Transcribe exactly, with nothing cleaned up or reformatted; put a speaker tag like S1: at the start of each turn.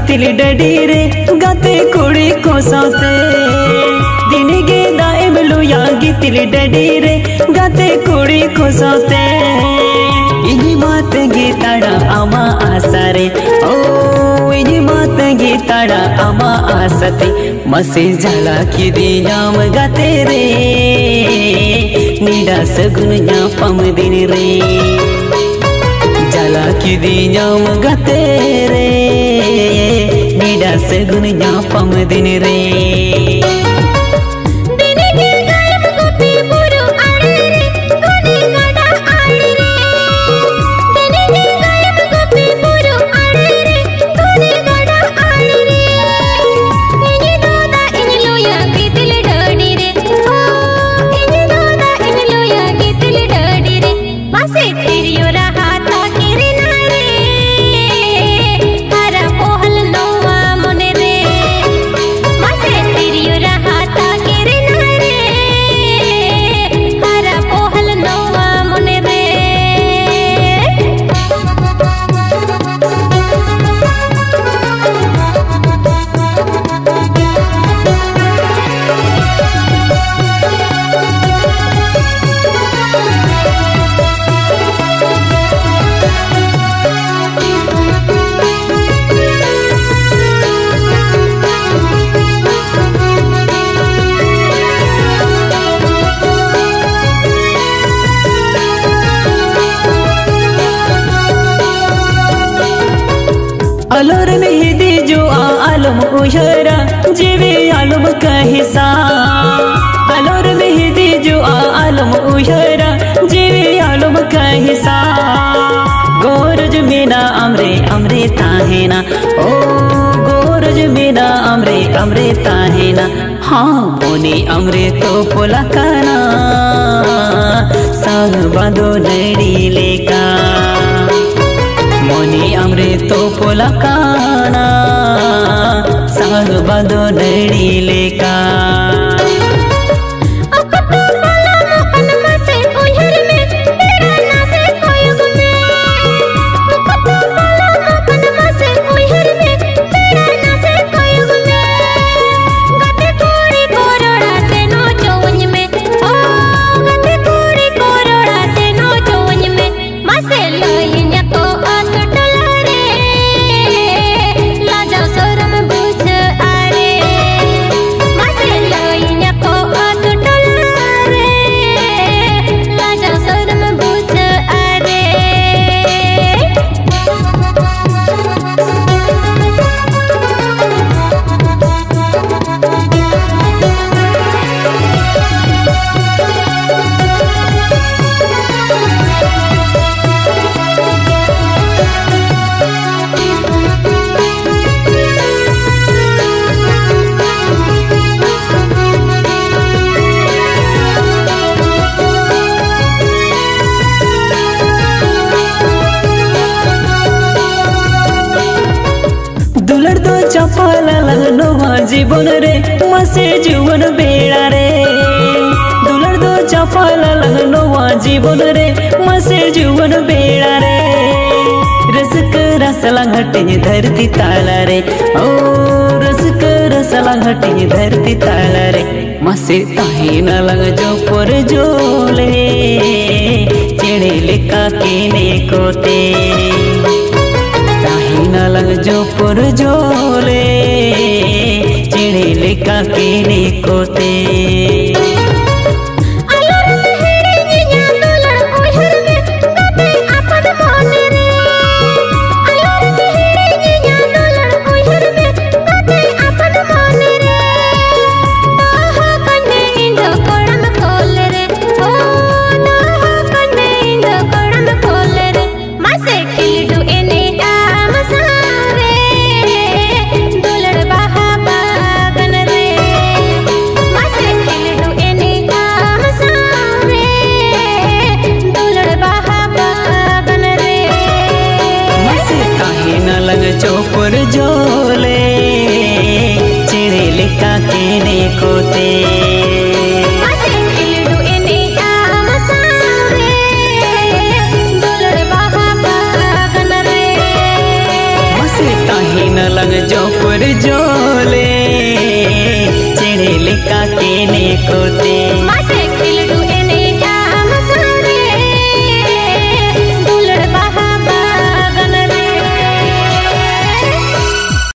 S1: गितिली डडी रे गाते कुड़ी को साथे दिनगे दाए बलुया गितिली डडी रे गाते कुड़ी को साथे इनी मात गीताड़ा आमा आसारे ओ इनी मात गीताड़ा आमा आसते मसे झाला की दियाम गाते रे नीडा सगुन पम दिन रे झाला की दियाम गाते रे नीडा सगुन पम दिन रे अलोर में हिदी जो आलम उशरा जीवे आलम का हिस्सा अलोर में हिदी जो आलम उशरा जीवे आलम का हिस्सा गोरज मेना अमरे अमरे ताहेना ओ गोरज मेना अमरे अमरे ताहेना हाँ बोनी अमरे तो पोला काना सांग बांधो नड़ी लेका मोनी अमरे तो पोला काना सांग बांधो नड़ी लेका चपला लगनोवा जीवन रे मसे जीवन बेड़ा रे दुलर दो चपला लगनोवा जीवन रे मसे जीवन बेड़ा रे रसक रसला घटे धरती ताला रे ओ रसक रसला घटे धरती ताला रे मसे ताही न लग जो पर जोले चेड़े लिका केने कोते न लग जो पुर जोले चिड़े लिका केने कोते चौपुर जोले चिड़े लिका केने कोते मसे ताही न लग जो का केने कोते
S2: मासे